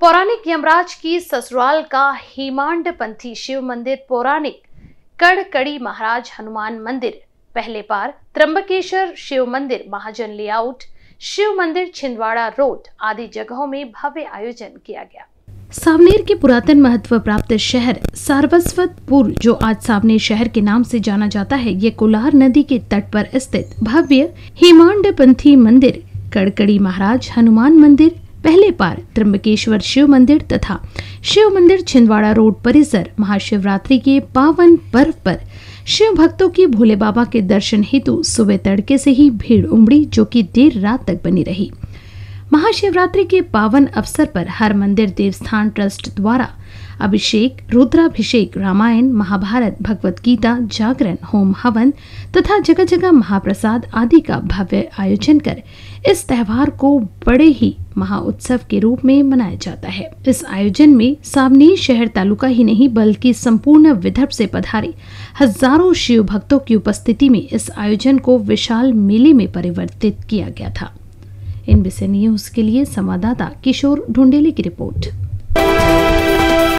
पौराणिक यमराज की ससुराल का हेमांडपंथी शिव मंदिर, पौराणिक कड़कड़ी महाराज हनुमान मंदिर, पहले पार, त्र्यंबकेश्वर शिव मंदिर, महाजन लेआउट, शिव मंदिर, छिंदवाड़ा रोड आदि जगहों में भव्य आयोजन किया गया। सावनेर के पुरातन महत्व प्राप्त शहर सारस्वतपुर, जो आज सावनेर शहर के नाम से जाना जाता है, ये कोलार नदी के तट पर स्थित भव्य हेमांडपंथी मंदिर, कड़कड़ी महाराज हनुमान मंदिर, पहले पार, त्र्यंबकेश्वर शिव मंदिर तथा शिव मंदिर, छिंदवाड़ा रोड परिसर महाशिवरात्रि के पावन पर्व पर शिव भक्तों की भोले बाबा के दर्शन हेतु सुबह तड़के से ही भीड़ उमड़ी, जो कि देर रात तक बनी रही। महाशिवरात्रि के पावन अवसर पर हर मंदिर देवस्थान ट्रस्ट द्वारा अभिषेक, रुद्राभिषेक, रामायण, महाभारत, भगवत गीता, जागरण, होम हवन तथा जगह जगह महाप्रसाद आदि का भव्य आयोजन कर इस त्योहार को बड़े ही महाउत्सव के रूप में मनाया जाता है। इस आयोजन में सावनेर शहर तालुका ही नहीं बल्कि संपूर्ण विदर्भ से पधारे हजारों शिव भक्तों की उपस्थिति में इस आयोजन को विशाल मेले में परिवर्तित किया गया था। NBC न्यूज के लिए संवाददाता किशोर ढूंढेले की रिपोर्ट।